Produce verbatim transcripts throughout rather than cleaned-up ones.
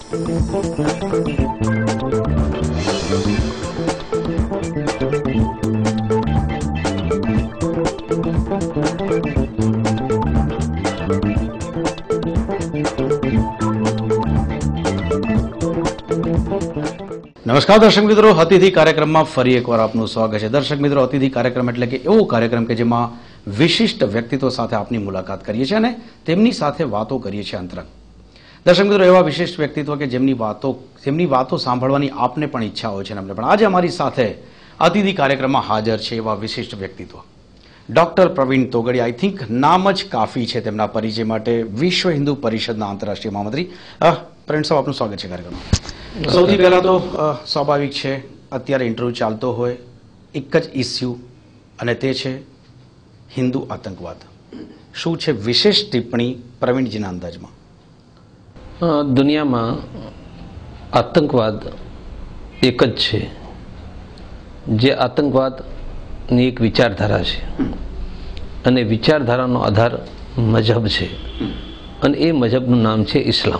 નમસ્કાર દર્શક મિત્રો, અતિથિ કાર્યક્રમમાં ફરી એકવાર આપનું સ્વાગત છે. દર્શક મિત્રો, અતિથિ કાર્યક્રમ એટલે કે એવો કાર્યક્રમ કે જેમાં વિશિષ્ટ વ્યક્તિત્વ સાથે આપની મુલાકાત કરીએ છીએ અને તેમની સાથે વાતો કરીએ છીએ અંતરંગ. દર્શક મિત્રો, એવા વિશિષ્ટ વ્યક્તિત્વ કે જેમની વાતો જેમની વાતો સાંભળવાની આપને પણ ઈચ્છા હોય છે ને અમને પણ. આજે અમારી સાથે અતિથિ કાર્યક્રમમાં હાજર છે એવા વિશિષ્ટ વ્યક્તિત્વ doctor Praveen Togadia. I think નામ જ કાફી છે તેમના પરિચય માટે. વિશ્વ હિન્દુ પરિષદના આંતરરાષ્ટ્રીય મહામંત્રી. પ્રવીણ સાહેબ, આપનું સ્વાગત છે કાર્યક્રમમાં. સૌથી પહેલા તો સ્વાભાવિક છે, અત્યારે ઇન્ટરવ્યુ ચાલતો હોય એક જ ઇસ્યુ અને તે છે હિન્દુ આતંકવાદ. શું છે વિશેષ ટિપ્પણી પ્રવીણજીના અંદાજમાં? દુનિયામાં આતંકવાદ એક જ છે, જે આતંકવાદની એક વિચારધારા છે અને વિચારધારાનો આધાર મજહબ છે અને એ મજહબનું નામ છે ઇસ્લામ.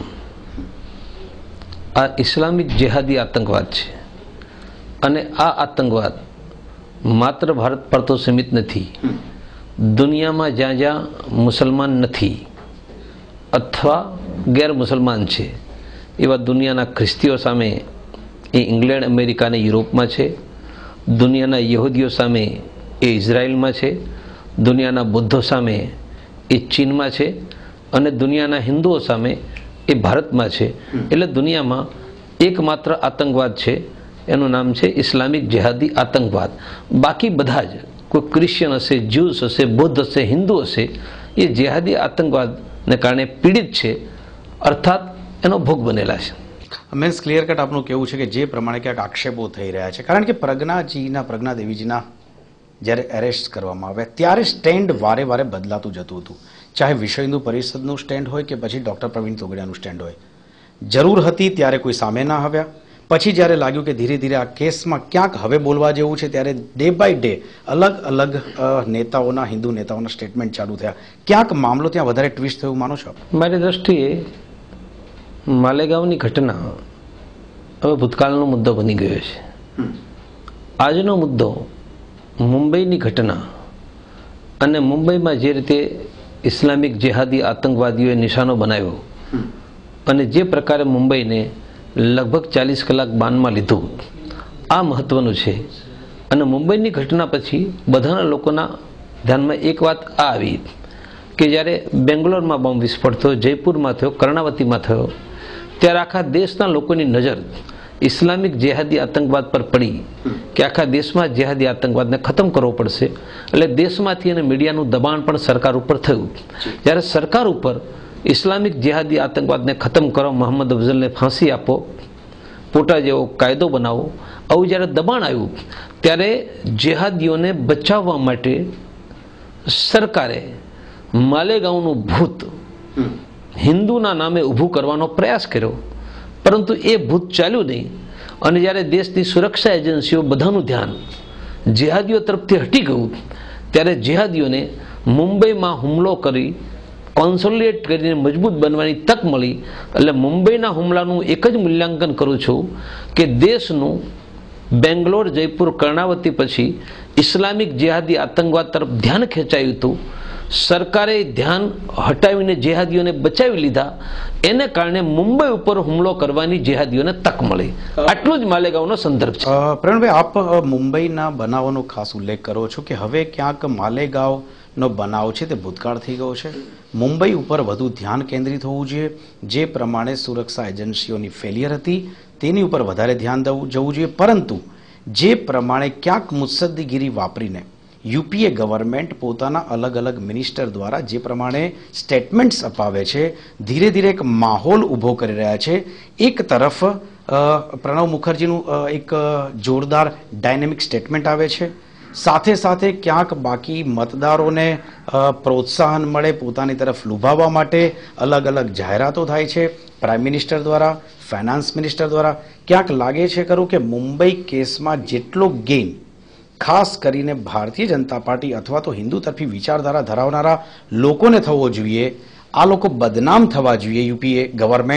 આ ઇસ્લામિક જેહાદી આતંકવાદ છે અને આ આતંકવાદ માત્ર ભારત પર તો સીમિત નથી. દુનિયામાં જ્યાં જ્યાં મુસલમાન નથી અથવા ગેર મુસલમાન છે એવા દુનિયાના ખ્રિસ્તીઓ સામે એ ઇંગ્લેન્ડ, અમેરિકા અને યુરોપમાં છે. દુનિયાના યહૂદીઓ સામે એ ઇઝરાયલમાં છે. દુનિયાના બુદ્ધો સામે એ ચીનમાં છે અને દુનિયાના હિન્દુઓ સામે એ ભારતમાં છે. એટલે દુનિયામાં એકમાત્ર આતંકવાદ છે, એનું નામ છે ઇસ્લામિક જેહાદી આતંકવાદ. બાકી બધા જ, કોઈ ક્રિશ્ચિયન હશે, જ્યુસ હશે, બૌદ્ધ હશે, હિન્દુ હશે, એ જેહાદી આતંકવાદને કારણે પીડિત છે, અર્થાત એનો ભોગ બનેલા છે. મીન્સ ક્લિયર કટ આપનું કહેવું છે કે જે પ્રમાણે ક્યાંક આક્ષેપો થઈ રહ્યા છે, કારણ કે પ્રજ્ઞાજીના પ્રજ્ઞા દેવીજીના જ્યારે એરેસ્ટ કરવામાં આવ્યા ત્યારે સ્ટેન્ડ વારે વારે બદલાતું જતું હતું. ચાહે વિશ્વ હિન્દુ પરિષદનું સ્ટેન્ડ હોય કે પછી ડૉક્ટર પ્રવીણ તોગડિયાનું સ્ટેન્ડ હોય. જરૂર હતી ત્યારે કોઈ સામે ના આવ્યા. પછી જ્યારે લાગ્યું કે ધીરે ધીરે આ કેસમાં ક્યાંક હવે બોલવા જેવું છે, ત્યારે ડે બાય ડે અલગ અલગ નેતાઓના, હિન્દુ નેતાઓના સ્ટેટમેન્ટ ચાલુ થયા. ક્યાંક મામલો ત્યાં વધારે ટ્વિસ્ટ થયું માનો છો? મારી દ્રષ્ટિએ માલેગાંવની ઘટના હવે ભૂતકાળનો મુદ્દો બની ગયો છે. આજનો મુદ્દો મુંબઈની ઘટના અને મુંબઈમાં જે રીતે ઇસ્લામિક જેહાદી આતંકવાદીઓએ નિશાનો બનાવ્યો અને જે પ્રકારે મુંબઈને લગભગ ચાલીસ કલાક બાનમાં લીધું, આ મહત્વનું છે. અને મુંબઈની ઘટના પછી બધાના લોકોના ધ્યાનમાં એક વાત આ આવી કે જ્યારે બેંગ્લોરમાં બોમ્બ વિસ્ફોટ થયો, જયપુરમાં થયો, કર્ણાવતીમાં થયો, ત્યારે આખા દેશના લોકોની નજર ઇસ્લામિક જેહાદી આતંકવાદ પર પડી કે આખા દેશમાં જેહાદી આતંકવાદને ખતમ કરવો પડશે. એટલે દેશમાંથી અને મીડિયાનું દબાણ પણ સરકાર ઉપર થયું. જ્યારે સરકાર ઉપર ઇસ્લામિક જેહાદી આતંકવાદને ખતમ કરો, મોહમ્મદ અફઝલને ફાંસી આપો, પોટા જેવો કાયદો બનાવો, આવું જ્યારે દબાણ આવ્યું ત્યારે જેહાદીઓને બચાવવા માટે સરકારે માલેગાંવનું ભૂત હિન્દુના નામે ઊભું કરવાનો પ્રયાસ કર્યો, પરંતુ એ ભૂત ચાલ્યું નહીં. અને જ્યારે દેશની સુરક્ષા એજન્સીઓ બધાનું ધ્યાન જેહાદીઓ તરફથી હટી ગયું ત્યારે જેહાદીઓને મુંબઈમાં હુમલો કરી કોન્સોલિડેટ કરીને મજબૂત બનવાની તક મળી. એટલે મુંબઈના હુમલાનું એક જ મૂલ્યાંકન કરું છું કે દેશનું બેંગ્લોર, જયપુર, કર્ણાવતી પછી ઇસ્લામિક જેહાદી આતંકવાદ તરફ ધ્યાન ખેંચાયું હતું. સરકારે ધ્યાન હટાવીને જેહાદીઓને બચાવી લીધા, એને કારણે મુંબઈ ઉપર હુમલો કરવાની જેહાદીઓને તક મળી. આટલું જ માલેગાંવનો સંદર્ભ છે. પ્રવીણભાઈ, આપ મુંબઈના બનાવોનો ખાસ ઉલ્લેખ કરો છો કે હવે ક્યાંક માલેગાંવનો બનાવ છે તે ભૂતકાળ થઈ ગયો છે. મુંબઈ ઉપર વધુ ધ્યાન કેન્દ્રિત હોવું જોઈએ. જે પ્રમાણે સુરક્ષા એજન્સીઓની ફેલિયર હતી તેની ઉપર વધારે ધ્યાન જવું જોઈએ. પરંતુ જે પ્રમાણે ક્યાંક મુત્સદ્દીગીરી વાપરીને યુપીએ ગવર્મેન્ટ પોતાના અલગ અલગ મિનિસ્ટર દ્વારા જે પ્રમાણે સ્ટેટમેન્ટ્સ અપાવે છે, ધીરે ધીરે એક માહોલ ઊભો કરી રહ્યા છે. એક તરફ પ્રણવ મુખર્જીનું એક જોરદાર ડાયનેમિક સ્ટેટમેન્ટ આવે છે, સાથે સાથે ક્યાંક બાકી મતદારોને પ્રોત્સાહન મળે પોતાની તરફ લુભાવવા માટે અલગ અલગ જાહેરાતો થાય છે પ્રાઇમ મિનિસ્ટર દ્વારા, ફાઇનાન્સ મિનિસ્ટર દ્વારા. ક્યાંક લાગે છે ખરું કે મુંબઈ કેસમાં જેટલો ગેઇન ખાસ કરીને ભારતીય જનતા પાર્ટી અથવા તો હિન્દુ તરફી વિચારધારા ધરાવનારા લોકોને થવો જોઈએ, આ લોકો બદનામ થવા જોઈએ યુપીએ ગવર્મેન્ટ,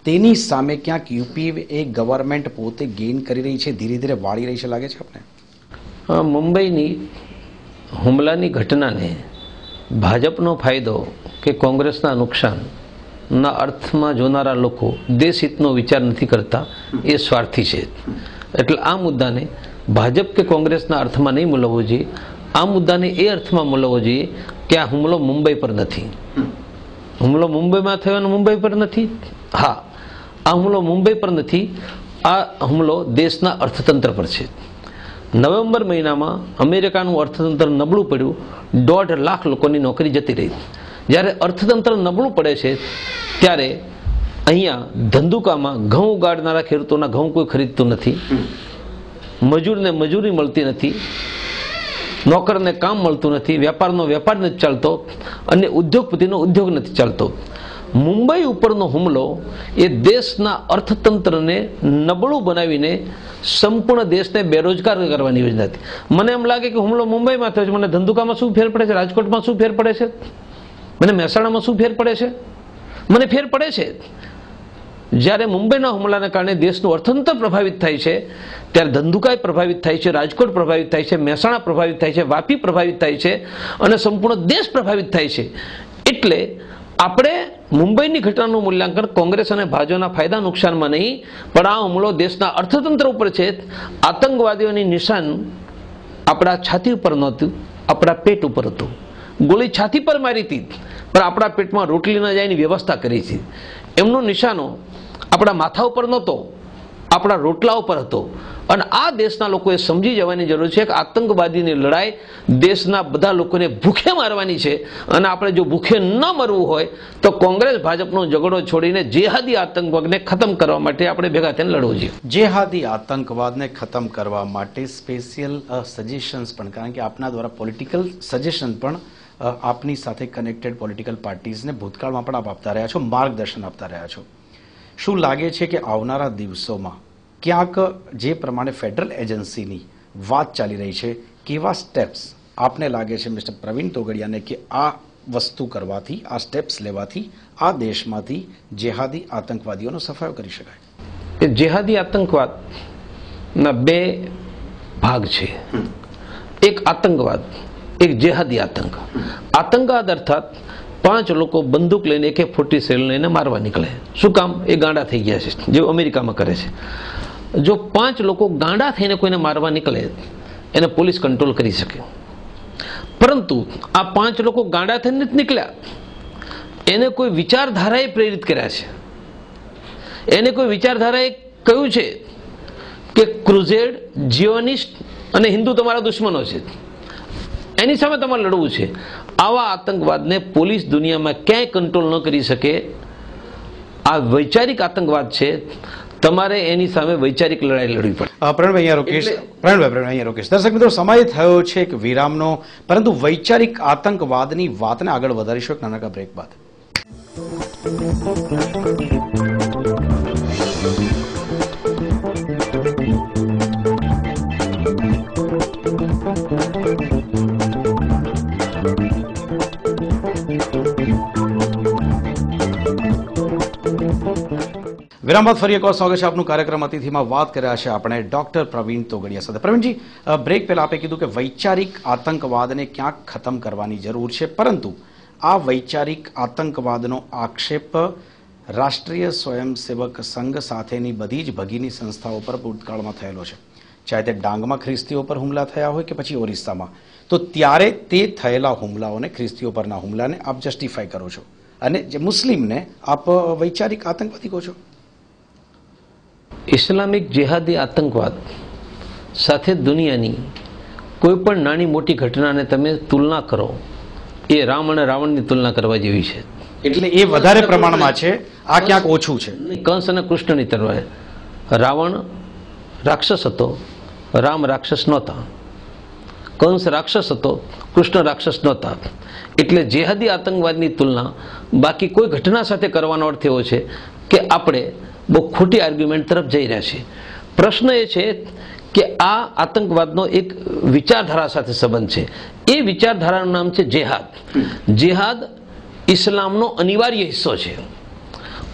તેની સામે ક્યાંક યુપી એ ગવર્મેન્ટ પોતે ગેઇન કરી રહી છે, ધીરે ધીરે વાળી રહી છે, લાગે છે આપને? મુંબઈની હુમલાની ઘટનાને ભાજપનો ફાયદો કે કોંગ્રેસના નુકસાનના અર્થમાં જોનારા લોકો દેશહિતનો વિચાર નથી કરતા, એ સ્વાર્થી છે. એટલે આ મુદ્દાને ભાજપ કે કોંગ્રેસના અર્થમાં નહીં મૂલવવો જોઈએ. આ મુદ્દાને એ અર્થમાં મૂલવવો જોઈએ કે આ હુમલો મુંબઈ પર નથી. હુમલો મુંબઈમાં થયો અને મુંબઈ પર નથી. હા, આ હુમલો મુંબઈ પર નથી, આ હુમલો દેશના અર્થતંત્ર પર છે. નવેમ્બર મહિનામાં અમેરિકાનું અર્થતંત્ર નબળું પડ્યું, દોઢ લાખ લોકોની નોકરી જતી રહી. જ્યારે અર્થતંત્ર નબળું પડે છે ત્યારે અહીંયા ધંધુકામાં ઘઉં ઉગાડનારા ખેડૂતોના ઘઉં કોઈ ખરીદતું નથી, મજૂરને મજૂરી મળતી નથી, નોકરને કામ મળતું નથી, વેપારનો વેપાર નથી ચાલતો અને ઉદ્યોગપતિનો ઉદ્યોગ નથી ચાલતો. મુંબઈ ઉપરનો હુમલો એ દેશના અર્થતંત્રને નબળું બનાવીને સંપૂર્ણ દેશને બેરોજગાર કરવાની યોજના હતી. મને એમ લાગે કે હુમલો મુંબઈમાં થયો છે, મને ધંધુકામાં શું ફેર પડે છે, રાજકોટમાં શું ફેર પડે છે, મને મહેસાણામાં શું ફેર પડે છે? મને ફેર પડે છે. જ્યારે મુંબઈના હુમલાને કારણે દેશનું અર્થતંત્ર પ્રભાવિત થાય છે ત્યારે ધંધુકાઈ પ્રભાવિત થાય છે, રાજકોટ પ્રભાવિત થાય છે, મહેસાણા પ્રભાવિત થાય છે, વાપી પ્રભાવિત થાય છે અને સંપૂર્ણ દેશ પ્રભાવિત થાય છે. એટલે આપણે મુંબઈની ઘટનાનું મૂલ્યાંકન કોંગ્રેસ અને ભાજપના ફાયદા નુકસાનમાં નહીં, પણ આ હુમલો દેશના અર્થતંત્ર ઉપર છે. આતંકવાદીઓની નિશાન આપણા છાતી ઉપર નહોતું, આપણા પેટ ઉપર હતું. ગોળી છાતી પર મારી હતી પણ આપણા પેટમાં રોટલી ન જાય એની વ્યવસ્થા કરી હતી. એમનો નિશાનો આપણા માથા ઉપર નહોતો, આપણા રોટલા ઉપર હતો. અને આ દેશના લોકોએ સમજી જવાની જરૂર છે કે આતંકવાદીની લડાઈ દેશના બધા લોકોને ભૂખે મારવાની છે. અને આપણે જો ભૂખે ન મરવું હોય તો કોંગ્રેસ ભાજપનો ઝઘડો છોડીને જેહાદી આતંકવાદને ખતમ કરવા માટે આપણે ભેગા થઈને લડવું જોઈએ. જેહાદી આતંકવાદને ખતમ કરવા માટે સ્પેશિયલ સજેશન્સ પણ, કારણ કે આપના દ્વારા પોલિટિકલ સજેશન પણ આપની સાથે કનેક્ટેડ પોલિટિકલ પાર્ટીઝને ભૂતકાળમાં પણ આપ આપતા રહ્યા છો, માર્ગદર્શન આપતા રહ્યા છો. શું લાગે છે કે આવનારા દિવસોમાં ક્યાંક જે પ્રમાણે ફેડરલ એજન્સીની વાત ચાલી રહી છે, કેવા સ્ટેપ્સ આપને લાગે છે મિસ્ટર પ્રવીણ તોગડિયાને કે આ વસ્તુ કરવાથી, આ સ્ટેપ્સ લેવાથી આ દેશમાંથી જેહાદી આતંકવાદીઓનો સફાયો કરી શકાય? એ જેહાદી આતંકવાદના બે ભાગ છે. એક આતંકવાદ, એક જેહાદી આતંક. આતંકવાદ અર્થાત પાંચ લોકો બંદૂક લઈને એક ફોર્ટી સેવન લઈને મારવા નીકળે. શું કામ? એ ગાંડા થઈ ગયા છે, જેવું અમેરિકામાં કરે છે. જો પાંચ લોકો ગાંડા થઈને કોઈને મારવા નીકળે એને પોલીસ કંટ્રોલ કરી શકે. પરંતુ આ પાંચ લોકો ગાંડા થઈને નથી નીકળ્યા, એને કોઈ વિચારધારાએ પ્રેરિત કર્યા છે. એને કોઈ વિચારધારાએ કહ્યું છે કે ક્રુઝેડ, જીઓનિસ્ટ અને હિન્દુ તમારા દુશ્મનો છે, એની સામે તમારે લડવું છે. આવા આતંકવાદને પોલીસ દુનિયામાં ક્યાંય કંટ્રોલ ન કરી શકે. આ વૈચારિક આતંકવાદ છે, તમારે એની સામે વૈચારિક લડાઈ લડવી પડે. પ્રવીણભાઈ અહીંયા રોકેશ, પ્રવીણભાઈ પ્રવીણ અહીંયા રોકેશ. દર્શક મિત્રો, સમય થયો છે એક વિરામનો, પરંતુ વૈચારિક આતંકવાદની વાતને આગળ વધારીશું એક નાનકડા બ્રેક બાદ. વિરામ બાદ ફરી એકવાર સ્વાગત છે આપનું કાર્યક્રમ અતિથિમાં. વાત કર્યા છે આપણે ડોક્ટર પ્રવીણ તોગડિયા સાથે. પ્રવીણજી, બ્રેક પહેલા આપે કીધું કે વૈચારિક આતંકવાદને ક્યાંક ખતમ કરવાની જરૂર છે, પરંતુ આ વૈચારિક આતંકવાદનો આક્ષેપ રાષ્ટ્રીય સ્વયંસેવક સંઘ સાથેની બધી જ ભગીની સંસ્થાઓ પર ભૂતકાળમાં થયેલો છે. ચાહે તે ડાંગમાં ખ્રિસ્તીઓ પર હુમલા થયા હોય કે પછી ઓરિસ્સામાં, તો ત્યારે તે થયેલા હુમલાઓને, ખ્રિસ્તીઓ પરના હુમલાને આપ જસ્ટિફાઈ કરો છો અને જે મુસ્લિમને આપ વૈચારિક આતંકવાદી કહો છો. ઇસ્લામિક જેહાદી આતંકવાદ સાથે દુનિયાની કોઈ પણ નાની મોટી ઘટનાને તમે તુલના કરો, એ રામ અને રાવણની તુલના કરવા જેવી છે. એટલે એ વધારે પ્રમાણમાં છે, આ ક્યાંક ઓછું છે. કંસ અને કૃષ્ણની તરફ. રાવણ રાક્ષસ હતો, રામ રાક્ષસ નહોતા. કંસ રાક્ષસ હતો, કૃષ્ણ રાક્ષસ નહોતા. એટલે જેહાદી આતંકવાદની તુલના બાકી કોઈ ઘટના સાથે કરવાનો અર્થ એવો છે કે આપણે બહુ ખોટી આર્ગ્યુમેન્ટ તરફ જઈ રહ્યા છે. પ્રશ્ન એ છે કે આ આતંકવાદનો એક વિચારધારા સાથે સંબંધ છે. એ વિચારધારાનું નામ છે જેહાદ. જેહાદ ઇસ્લામનો અનિવાર્ય હિસ્સો છે.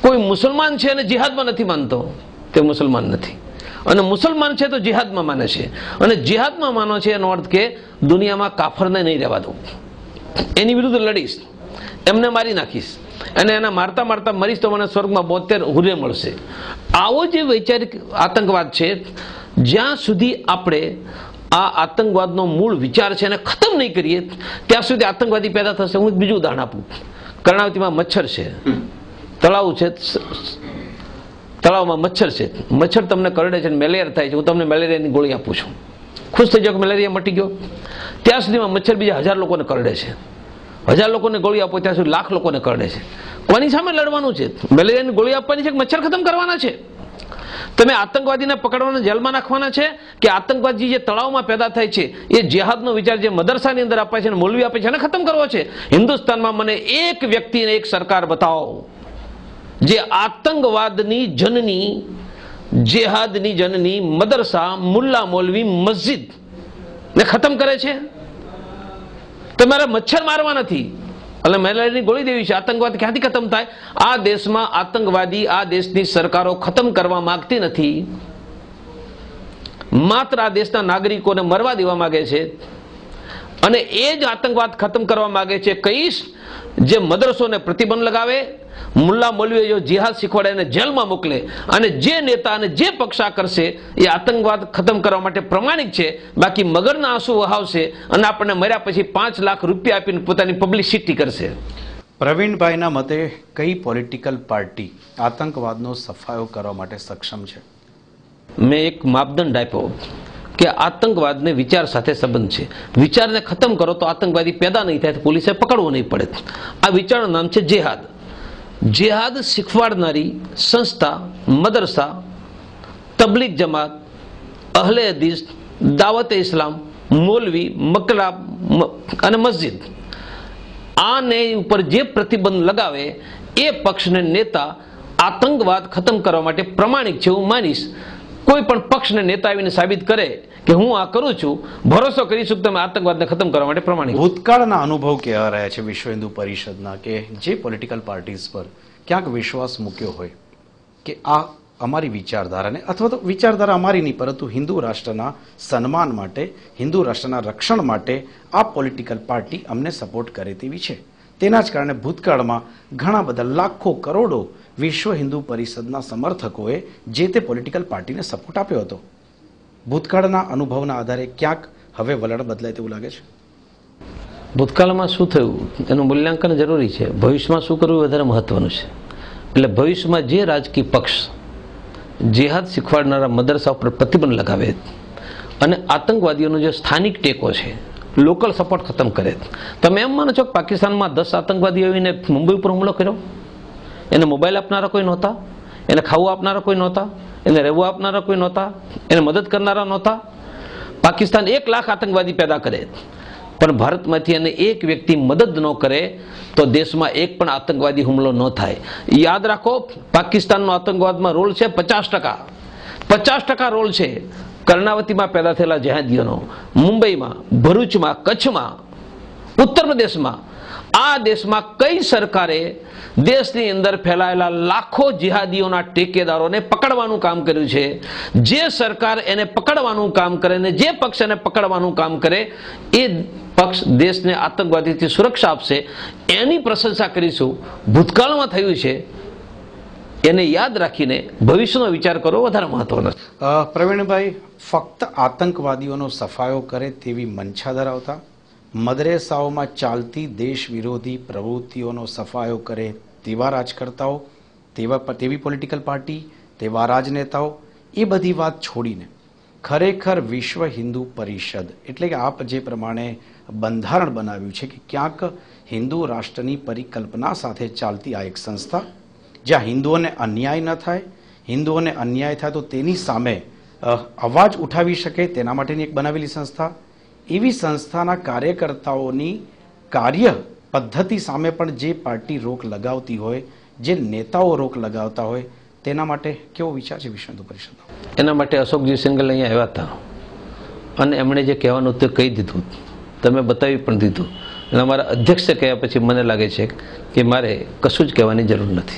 કોઈ મુસલમાન છે અને જિહાદમાં નથી માનતો તે મુસલમાન નથી, અને મુસલમાન છે તો જિહાદમાં માને છે, અને જિહાદમાં માનો છે એનો અર્થ કે દુનિયામાં કાફરને નહીં રહેવા દઉં, એની વિરુદ્ધ લડીશ, એમને મારી નાખીશ, અને એના મારતા મારતા મરીશ તો મને સ્વર્ગમાં બોતેર હુરે મળશે. આવો જે વૈચારિક આતંકવાદ છે, જ્યાં સુધી આપણે આ આતંકવાદનો મૂળ વિચાર છે એને ખતમ નહીં કરીએ ત્યાં સુધી આતંકવાદી પેદા થશે. હું બીજું ઉદાહરણ આપું. કર્ણાવતીમાં મચ્છર છે, તળાવ છે, તળાવમાં મચ્છર છે, મચ્છર તમને કરડે છે, મેલેરિયા થાય છે, હું તમને મેલેરિયાની ગોળી આપું છું, ખુશ થઈ જાઓ કે મેલેરિયા મટી ગયો. ત્યાં સુધીમાં મચ્છર બીજા હજાર લોકોને કરડે છે, હજાર લોકોને ગોળી આપો ત્યાં સુધી લાખ લોકોને કરડે છે. કોની સામે લડવાનું છે? મેલેરિયાની ગોળી આપવાની છે કે મચ્છર ખતમ કરવાના છે? તમે આતંકવાદીને પકડવાના, જેલમાં નાખવાના છે કે આતંકવાદી જે તળાવમાં પેદા થાય છે એ જિહાદનો વિચાર જે મદરસાની અંદર અપાય છે અને મૌલવી આપે છે એને ખતમ કરવો છે? હિન્દુસ્તાનમાં મને એક વ્યક્તિને એક સરકાર બતાવો જે આતંકવાદની જનની, જેહાદની જનની મદરસા, મુલ્લા મૌલવી, મસ્જિદ ને ખતમ કરે છે. તમારે મચ્છર મારવા નથી એટલે મેલેરિયાની ગોળી દેવી છે. આતંકવાદ ક્યાંથી ખતમ થાય? આ દેશમાં આતંકવાદી આ દેશની સરકારો ખતમ કરવા માંગતી નથી, માત્ર આ દેશના નાગરિકોને મરવા દેવા માંગે છે, અને એ જ આતંકવાદ ખતમ કરવા માંગે છે. કઈશ જે મદરસોને પ્રતિબંધ લગાવે, મુલ્લા મૌલવીઓ જો જિહાદ શીખવાડે એને જેલમાં મોકલે, અને જે નેતા અને જે પક્ષ આ કરશે એ આતંકવાદ ખતમ કરવા માટે પ્રમાણિક છે. બાકી મગરના આંસુ વહાવશે અને આપણને મર્યા પછી પાંચ લાખ રૂપિયા આપીને પોતાની પબ્લિસિટી કરશે. પ્રવીણભાઈના મતે કઈ પોલિટિકલ પાર્ટી આતંકવાદનો સફાયો કરવા માટે સક્ષમ છે? મેં એક માપદંડ આપ્યો કે આતંકવાદને વિચાર સાથે સંબંધ છે. વિચારને ખતમ કરો તો આતંકવાદી પેદા નહીં થાય, તો પોલીસે પકડવો નહીં પડે. આ વિચારનું નામ છે જેહાદ. જેહાદ શીખવાડનારી સંસ્થા, મદરસા, તબલીગ જમાત, અહલે હદીસ, દાવતે ઇસ્લામ, મૌલવી, મકલાબ અને મસ્જિદ, આને ઉપર જે પ્રતિબંધ લગાવે એ પક્ષને નેતા આતંકવાદ ખતમ કરવા માટે પ્રમાણિક છે હું માનીશ. કોઈ પણ પક્ષને નેતા આવીને સાબિત કરે કે હું આ કરું છું, ભરોસો કરીશું કે તમે આતંકવાદને ખતમ કરવા માટે પ્રમાણિક. ભૂતકાળના અનુભવ કેવા રહ્યા છે વિશ્વ હિન્દુ પરિષદના કે જે પોલિટિકલ પાર્ટીઝ પર ક્યાંક વિશ્વાસ મૂક્યો હોય કે આ અમારી વિચારધારાને, અથવા તો વિચારધારા અમારી નહીં પરંતુ હિન્દુ રાષ્ટ્રના સન્માન માટે, હિન્દુ રાષ્ટ્રના રક્ષણ માટે આ પોલિટિકલ પાર્ટી અમને સપોર્ટ કરે તેવી છે, તેના જ કારણે ભૂતકાળમાં ઘણા બધા લાખો કરોડો વિશ્વ હિન્દુ પરિષદના સમર્થકોએ જે તે પોલિટિકલ પાર્ટીને સપોર્ટ આપ્યો હતો. ભૂતકાળના અનુભવના આધારે ક્યાંક હવે વલણ બદલાય તેવું લાગે છે? ભૂતકાળમાં શું થયું એનું મૂલ્યાંકન જરૂરી છે, ભવિષ્યમાં શું કરવું વધારે મહત્વનું છે. એટલે ભવિષ્યમાં જે રાજકીય પક્ષ જેહાદ શીખવાડનારા મદરસા ઉપર પ્રતિબંધ લગાવે અને આતંકવાદીઓનો જે સ્થાનિક ટેકો છે, લોકલ સપોર્ટ ખતમ કરે. તમે એમ માનો છો કે પાકિસ્તાનમાં દસ આતંકવાદીઓ આવીને મુંબઈ ઉપર હુમલો કર્યો? એને મોબાઈલ આપનારા કોઈ નહોતા, એને ખાવું આપનારા કોઈ નહોતા, એને રહેવું આપનારા કોઈ નહોતા, એને મદદ કરનારા નહોતા. પાકિસ્તાન એક લાખ આતંકવાદી પેદા કરે પણ ભારતમાંથી એને એક વ્યક્તિ મદદ ન કરે તો દેશમાં એક પણ આતંકવાદી હુમલો ન થાય. યાદ રાખો, પાકિસ્તાનનો આતંકવાદમાં રોલ છે પચાસ ટકા પચાસ ટકા રોલ છે કર્ણાવતીમાં પેદા થયેલા જેહાદીઓનો, મુંબઈમાં, ભરૂચમાં, કચ્છમાં, ઉત્તર પ્રદેશમાં. આ દેશમાં કઈ સરકારે દેશની અંદર ફેલાયેલા લાખો જિહાદીઓના ટેકેદારોને પકડવાનું કામ કર્યું છે? જે સરકાર એને પકડવાનું કામ કરે ને જે પક્ષ એને પકડવાનું કામ કરે એ પક્ષ દેશને આતંકવાદીથી સુરક્ષા આપશે, એની પ્રશંસા કરીશું. ભૂતકાળમાં થયું છે એને યાદ રાખીને ભવિષ્યનો વિચાર કરવો વધારે મહત્વનો છે. પ્રવીણભાઈ, ફક્ત આતંકવાદીઓનો સફાયો કરે તેવી મંશા ધરાવતા, મદરેસાઓમાં ચાલતી દેશ વિરોધી પ્રવૃત્તિઓનો સફાયો કરે તેવા રાજકર્તાઓ, તેવા તેવી પોલિટિકલ પાર્ટી, તેવા રાજનેતાઓ, એ બધી વાત છોડીને ખરેખર વિશ્વ હિન્દુ પરિષદ એટલે કે આપ જે પ્રમાણે બંધારણ બનાવ્યું છે કે ક્યાંક હિન્દુ રાષ્ટ્રની પરિકલ્પના સાથે ચાલતી આ એક સંસ્થા, જ્યાં હિન્દુઓને અન્યાય ન થાય, હિન્દુઓને અન્યાય થાય તો તેની સામે અવાજ ઉઠાવી શકે તેના માટેની એક બનાવેલી સંસ્થા, એવી સંસ્થાના કાર્યકર્તાઓની કાર્ય પદ્ધતિ સામે પણ જે પાર્ટી રોક લગાવતી હોય, જે નેતાઓ રોક લગાવતા હોય, તેના માટે કેવો વિચાર છે વિશ્વ હિન્દુ પરિષદનો? એના માટે અશોકજી સિંગલ અહીંયા આવ્યા હતા અને એમણે જે કહેવાનું તે કહી દીધું, તમે બતાવી પણ દીધું. અને અમારા અધ્યક્ષે કહ્યા પછી મને લાગે છે કે મારે કશું જ કહેવાની જરૂર નથી.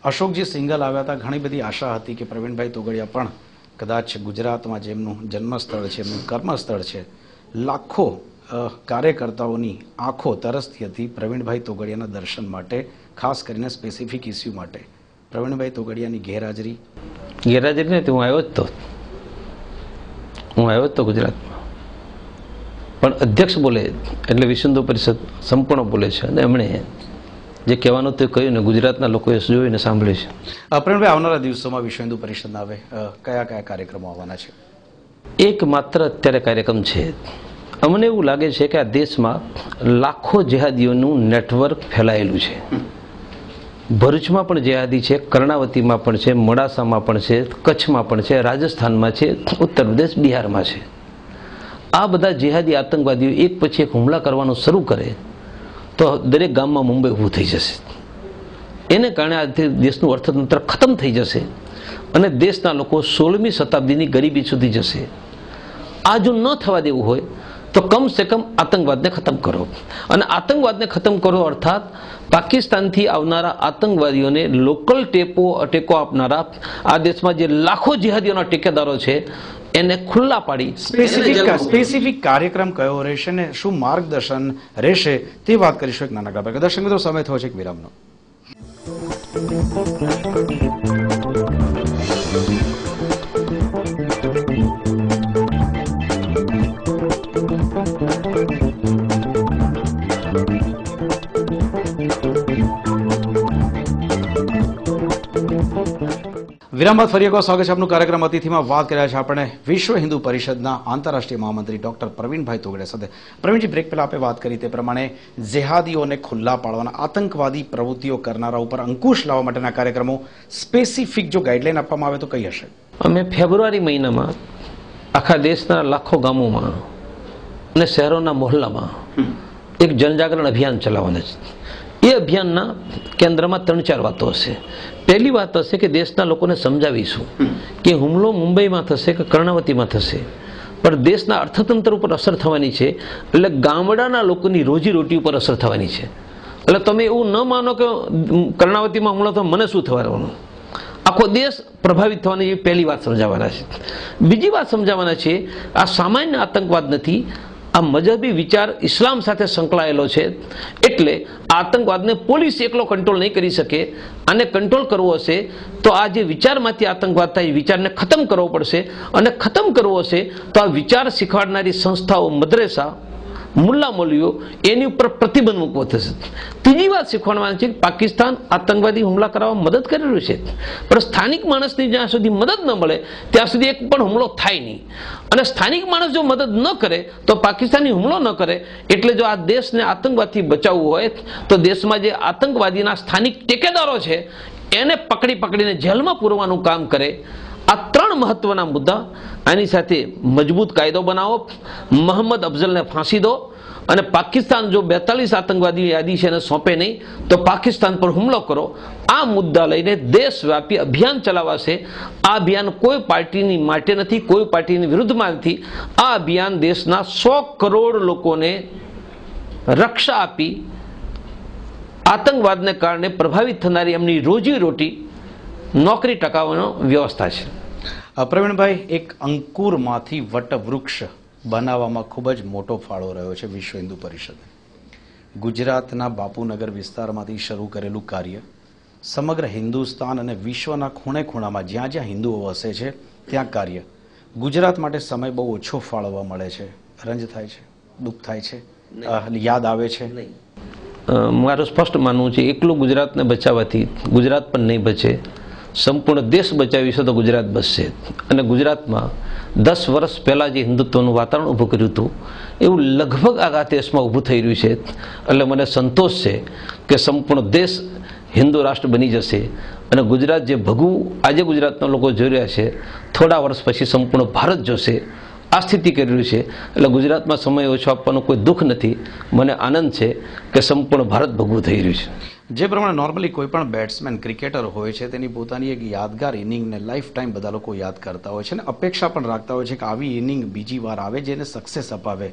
અશોકજી સિંગલ આવ્યા હતા, ઘણી બધી આશા હતી કે પ્રવીણભાઈ તોગડિયા પણ કદાચ ગુજરાતમાં જેમનું જન્મસ્થળ છે, એમનું કર્મસ્થળ છે, લાખો કાર્યકર્તાઓની આંખો તરસતી હતી પ્રવીણભાઈ તોગડિયાના દર્શન માટે, ખાસ કરીને સ્પેસિફિક ઇસ્યુ માટે. પ્રવીણભાઈ તોગડિયાની ગેરહાજરી ગેરહાજરી નથી, હું આવ્યો જ તો હું આવ્યો જ તો ગુજરાતમાં, પણ અધ્યક્ષ બોલે એટલે વિશ્વ હિન્દુ પરિષદ સંપૂર્ણ બોલે છે અને એમણે જે કહેવાનું તે કહ્યું ને ગુજરાતના લોકોએ જોઈને સાંભળ્યું છે. પ્રવીણભાઈ, આવનારા દિવસોમાં વિશ્વ હિન્દુ પરિષદના હવે કયા કયા કાર્યક્રમો આવવાના છે? એક માત્ર અત્યારે કાર્યક્રમ છે. અમને એવું લાગે છે કે આ દેશમાં લાખો જેહાદીઓનું નેટવર્ક ફેલાયેલું છે. ભરૂચમાં પણ જેહાદી છે, કર્ણાવતીમાં પણ છે, મોડાસામાં પણ છે, કચ્છમાં પણ છે, રાજસ્થાનમાં છે, ઉત્તર પ્રદેશ, બિહારમાં છે. આ બધા જેહાદી આતંકવાદીઓ એક પછી એક હુમલા કરવાનું શરૂ કરે તો દરેક ગામમાં મુંબઈ ઊભું થઈ જશે. એને કારણે આજથી દેશનું અર્થતંત્ર ખતમ થઈ જશે અને દેશના લોકો સોળમી શતાબ્દીની ગરીબી સુધી જશે. આ જો ન થવા દેવું હોય તો કમ સે કમ આતંકવાદને ખતમ કરો, અને આતંકવાદને ખતમ કરો અર્થાત પાકિસ્તાનથી આવનારા આતંકવાદીઓને લોકલ ટેકો ટેકો આપનારા આ દેશમાં જે લાખો જેહાદીઓના ટેકેદારો છે એને ખુલ્લા પાડી સ્પેસિફિક સ્પેસિફિક કાર્યક્રમ કયો રહેશે ને શું માર્ગદર્શન રહેશે તે વાત કરીશું એક નાનકડા બ્રેક. દર્શક મિત્રો, સમય થયો છે એક વિરામનો. વિરામ બાદ ફરી એકવાર સ્વાગત છે આપનું કાર્યક્રમ અતિથિમાં. વાત કર્યા છે આપણે વિશ્વ હિન્દુ પરિષદના આંતરરાષ્ટ્રીય મહામંત્રી ડોક્ટર પ્રવીણભાઈ તોગડિયા સાથે. પ્રવીણજી, બ્રેક પહેલા આપણે વાત કરી તે પ્રમાણે જેહાદીઓને ખુલ્લા પાડવાના, આતંકવાદી પ્રવૃત્તિઓ કરનારા ઉપર અંકુશ લાવવા માટેના કાર્યક્રમો સ્પેસિફિક જો ગાઈડલાઈન આપવામાં આવે તો કઈ હશે? અમે ફેબ્રુઆરી મહિનામાં આખા દેશના લાખો ગામોમાં અને શહેરોના મોહલ્લામાં એક જનજાગરણ અભિયાન ચલાવવાના છે. એ અભિયાનના કેન્દ્રમાં ત્રણ ચાર વાતો હશે. પહેલી વાત હશે કે દેશના લોકોને સમજાવીશું કે હુમલો મુંબઈમાં થશે કે કર્ણાવતીમાં થશે પણ દેશના અર્થતંત્ર ઉપર અસર થવાની છે, એટલે ગામડાના લોકોની રોજીરોટી ઉપર અસર થવાની છે. એટલે તમે એવું ન માનો કે કર્ણાવતીમાં હુમલો તો મને શું થવાનું, આખો દેશ પ્રભાવિત થવાની એ પહેલી વાત સમજાવવાના છે. બીજી વાત સમજાવવાના છે આ સામાન્ય આતંકવાદ નથી, આ મજહબી વિચાર ઇસ્લામ સાથે સંકળાયેલો છે, એટલે આતંકવાદને પોલીસ એકલો કંટ્રોલ નહીં કરી શકે. આને કંટ્રોલ કરવો હશે તો આ જે વિચારમાંથી આતંકવાદ થાય એ વિચારને ખતમ કરવો પડશે, અને ખતમ કરવો હશે તો આ વિચાર શીખવાડનારી સંસ્થાઓ, મદ્રેસા, મુલ્લા મૌલવીઓ એની ઉપર પ્રતિબંધ મૂકવો થશે. ત્રીજી વાત શીખવાડવાની છે કે પાકિસ્તાન આતંકવાદી હુમલા કરવામાં મદદ કરી રહ્યું છે, પણ સ્થાનિક માણસની જ્યાં સુધી મદદ ન મળે ત્યાં સુધી એક પણ હુમલો થાય નહીં. અને સ્થાનિક માણસ જો મદદ ન કરે તો પાકિસ્તાની હુમલો ન કરે. એટલે જો આ દેશને આતંકવાદથી બચાવવું હોય તો દેશમાં જે આતંકવાદીના સ્થાનિક ટેકેદારો છે એને પકડી પકડીને જેલમાં પૂરવાનું કામ કરે. આ ત્રણ મહત્વના મુદ્દા. આની સાથે મજબૂત કાયદો બનાવો, મોહમ્મદ અફઝલને ફાંસી દો, અને પાકિસ્તાન જો બેતાલીસ આતંકવાદી યાદી છે એને સોંપે નહીં તો પાકિસ્તાન પર હુમલો કરો. આ મુદ્દા લઈને દેશવ્યાપી અભિયાન ચલાવાશે. આ અભિયાન કોઈ પાર્ટીની માટે નથી, કોઈ પાર્ટીની વિરુદ્ધમાં નથી. આ અભિયાન દેશના સો કરોડ લોકોને રક્ષા આપી આતંકવાદને કારણે પ્રભાવિત થનારી એમની રોજીરોટી, નોકરી ટકાવવાનો વ્યવસ્થા છે. પ્રવીણભાઈ, એક અંકુરમાંથી વટવૃક્ષ બનાવવામાં ખૂબ જ મોટો ફાળો રહ્યો છે વિશ્વ હિન્દુ પરિષદે. ગુજરાતના બાપુનગર વિસ્તારમાંથી શરૂ કરેલું કાર્ય સમગ્ર હિન્દુસ્તાન અને વિશ્વના ખૂણે ખૂણામાં જ્યાં જ્યાં હિન્દુઓ વસે છે ત્યાં કાર્ય. ગુજરાત માટે સમય બહુ ઓછો ફાળવવા મળે છે. રંજ થાય છે, દુઃખ થાય છે, યાદ આવે છે? મારું સ્પષ્ટ માનવું છે એકલું ગુજરાતને બચાવવાથી ગુજરાત પણ નહીં બચે. સંપૂર્ણ દેશ બચાવીશું તો ગુજરાત બચશે. અને ગુજરાતમાં દસ વર્ષ પહેલાં જે હિન્દુત્વનું વાતાવરણ ઊભું કર્યું હતું એવું લગભગ આ દેશમાં ઊભું થઈ રહ્યું છે. એટલે મને સંતોષ છે કે સંપૂર્ણ દેશ હિન્દુ રાષ્ટ્ર બની જશે. અને ગુજરાત જે ભગવું આજે ગુજરાતના લોકો જોઈ રહ્યા છે, થોડા વર્ષ પછી સંપૂર્ણ ભારત જોશે. આ સ્થિતિ કરી રહ્યું છે. એટલે ગુજરાતમાં સમય ઓછો આપવાનું કોઈ દુઃખ નથી. મને આનંદ છે કે સંપૂર્ણ ભારત ભગવું થઈ રહ્યું છે. જે પ્રમાણે નોર્મલી કોઈ પણ બેટ્સમેન, ક્રિકેટર હોય છે તેની પોતાની એક યાદગાર ઇનિંગને લાઈફ ટાઈમ બધા લોકો યાદ કરતા હોય છે અને અપેક્ષા પણ રાખતા હોય છે કે આવી ઇનિંગ બીજી વાર આવે જેને સક્સેસ અપાવે.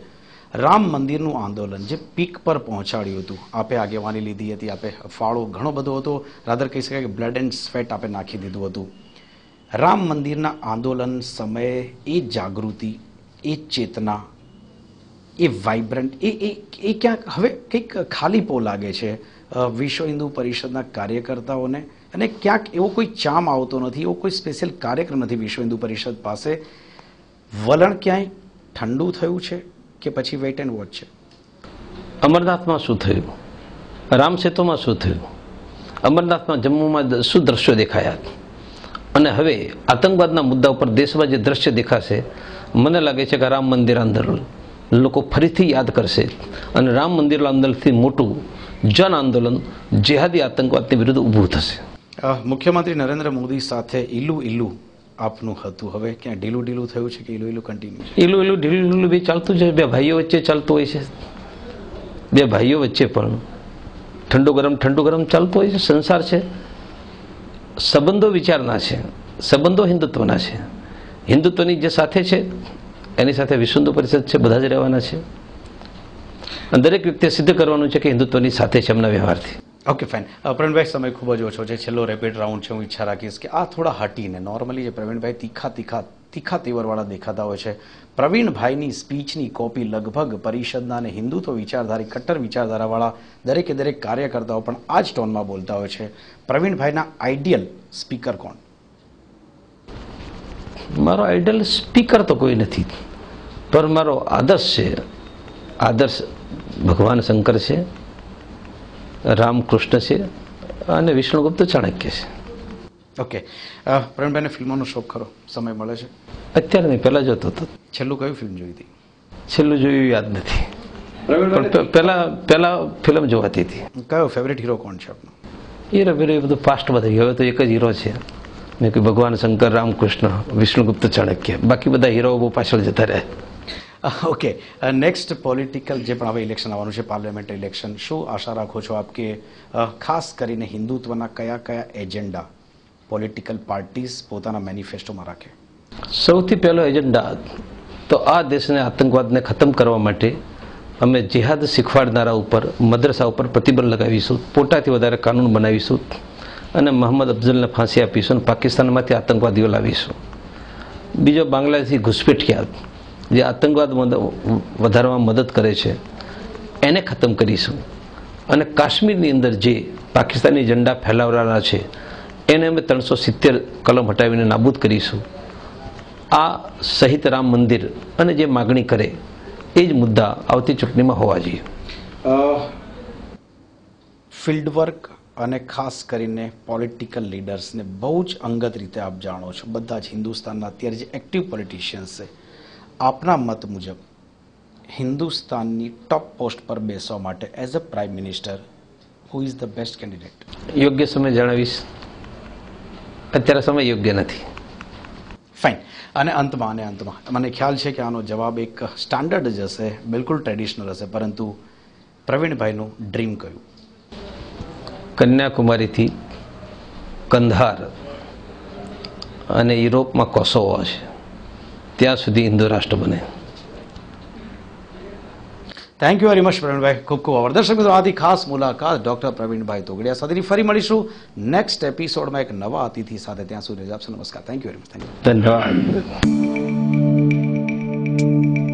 રામ મંદિરનું આંદોલન જે પીક પર પહોંચાડ્યું હતું, આપે આગેવાની લીધી હતી, આપે ફાળો ઘણો બધો હતો, રાધર કહી શકાય કે બ્લડ એન્ડ સ્વેટ આપે નાખી દીધું હતું. રામ મંદિરના આંદોલન સમયે એ જાગૃતિ, એ ચેતના, એ વાઇબ્રન્ટ, એ એ એ ક્યાંક હવે કંઈક ખાલીપો લાગે છે વિશ્વ હિન્દુ પરિષદના કાર્યકર્તાઓને, અને ક્યાંક એવો કોઈ ચામ આવતો નથી, એવો કોઈ સ્પેશિયલ કાર્યક્રમ નથી વિશ્વ હિન્દુ પરિષદ પાસે. વલણ ક્યાંય ઠંડુ થયું છે કે પછી વેઇટ એન્ડ વોચ છે? અમરનાથમાં શું થયું, રામસેતુમાં શું થયું, અમરનાથમાં જમ્મુમાં શું દ્રશ્યો દેખાયા, અને હવે આતંકવાદના મુદ્દા ઉપર દેશમાં જે દ્રશ્ય દેખાશે, મને લાગે છે કે રામ મંદિર આંદોલન લોકો ફરીથી યાદ કરશે, અને રામ મંદિર આંદોલનથી મોટું જન આંદોલન જેહાદી આતંકવાદની વિરુદ્ધ ઊભું થશે. મુખ્યમંત્રી નરેન્દ્ર મોદી સાથે ઈલું ઈલું આપનું હતું, હવે ક્યાં ઢીલું ઢીલું થયું છે કે ઈલું ઈલું કન્ટિન્યુ? ઈલું ઈલું ઢીલું ઢીલું બી ચાલતું છે, બે ભાઈઓ વચ્ચે ચાલતું હોય છે, બે ભાઈઓ વચ્ચે પણ ઠંડુ ગરમ ઠંડુ ગરમ ચાલતું હોય છે. સંસાર છે, સંબંધો વિચારના છે, સંબંધો હિન્દુત્વના છે. હિન્દુત્વની જે સાથે છે એની સાથે વિશ્વ હિન્દુ પરિષદ છે, બધા જ રહેવાના છે, અને દરેક વ્યક્તિએ સિદ્ધ કરવાનું છે કે હિન્દુત્વની સાથે છે એમના વ્યવહારથી. Okay fine. પ્રવીણભાઈ, સમય ખૂબ જ ઓછો છે, છેલ્લો રેપિડ રાઉન્ડ છે. હું ઈચ્છા રાખીશ કે આ થોડા હટીને, નોર્મલી જે પ્રવીણભાઈ તીખા તીખા તીખા તેવરવાળા દેખાતા હોય છે, પ્રવીણભાઈની સ્પીચની કોપી લગભગ પરિષદના અને હિન્દુત્વ વિચારધારી, કટ્ટર વિચારધારાવાળા દરેકે દરેક કાર્યકર્તાઓ પણ આ જ ટોનમાં બોલતા હોય છે. પ્રવીણભાઈના આઈડિયલ સ્પીકર કોણ? મારો આઈડિયલ સ્પીકર તો કોઈ નથી, પણ મારો આદર્શ છે, આદર્શ ભગવાન શંકર છે, રામકૃષ્ણ છે, અને વિષ્ણુગુપ્ત ચાણક્ય છે. ઓકે. પ્રવીણભાઈને ફિલ્મોનો શોખ ખરો? સમય મળે છે? અત્યારે નહીં, પહેલાં જોતો હતો. છેલ્લું કયું ફિલ્મ જોઈ હતી? છેલ્લું જોયું યાદ નથી, પણ પહેલા પહેલા ફિલ્મ જોવાતી હતી. કયો ફેવરેટ હીરો કોણ છે આપનો? હીરો હીરો એ બધું પાસ્ટ બધા, હવે તો એક જ હીરો છે, મેં કે ભગવાન શંકર, રામકૃષ્ણ, વિષ્ણુગુપ્ત ચાણક્ય, બાકી બધા હીરો બહુ પાછળ જતા રહ્યા. ઓકે. નેક્સ્ટ પોલિટિકલ જે પણ હવે ઇલેક્શન આવવાનું છે, પાર્લામેન્ટ ઇલેક્શન, શું આશા રાખો છો આપ કે ખાસ કરીને હિન્દુત્વના કયા કયા એજન્ડા પોલિટિકલ પાર્ટીઝ પોતાના મેનિફેસ્ટોમાં રાખે? સૌથી પહેલો એજન્ડા તો આ દેશને આતંકવાદને ખતમ કરવા માટે અમે જિહાદ શીખવાડનારા ઉપર, મદ્રસા ઉપર પ્રતિબંધ લગાવીશું, પોતાથી વધારે કાનૂન બનાવીશું, અને મોહમ્મદ અફઝલને ફાંસી આપીશું, અને પાકિસ્તાનમાંથી આતંકવાદીઓ લાવીશું. બીજો, બાંગ્લાદેશી ઘુસપેઠિયા જે આતંકવાદ વધારવામાં મદદ કરે છે એને ખતમ કરીશું, અને કાશ્મીરની અંદર જે પાકિસ્તાની ઝંડા ફેલાવવાના છે એને અમે ત્રણસો સિત્તેર કલમ હટાવીને નાબૂદ કરીશું. આ સહિત રામ મંદિર અને જે માગણી કરે એ જ મુદ્દા આવતી ચૂંટણીમાં હોવા જોઈએ. ફિલ્ડ વર્ક અને ખાસ કરીને પોલિટિકલ લીડર્સને બહુ જ અંગત રીતે આપ જાણો છો, બધા જ હિન્દુસ્તાનના અત્યારે જે એક્ટિવ પોલિટિશિયન્સ છે, આપના મત મુજબ હિન્દુસ્તાનની ટોપ પોસ્ટ પર બેસવા માટે as a prime minister who is the best candidate? યોગ્ય સમય જણાવીશ, અત્યારે સમય યોગ્ય નથી. ફાઇન. અને અંતમાં અને અંતમાં મને ખ્યાલ છે કે આનો જવાબ એક સ્ટાન્ડર્ડ જ હશે, બિલકુલ ટ્રેડિશનલ હશે, પરંતુ પ્રવીણભાઈનું ડ્રીમ કયું? કન્યાકુમારીથી કંધાર અને યુરોપમાં કોસોવો છે, ત્યાં સુધી હિન્દુ રાષ્ટ્ર બને. થેન્ક યુ વેરી મચ પ્રવીણભાઈ, ખૂબ ખૂબ આભાર. દર્શક મિત્રો, આથી ખાસ મુલાકાત ડોક્ટર પ્રવીણભાઈ તોગડિયા સાથેની. ફરી મળીશું નેક્સ્ટ એપિસોડમાં એક નવા અતિથિ સાથે. ત્યાં સુધી રજા આપશો. નમસ્કાર. Thank you very much. Thank you. ધન્યવાદ.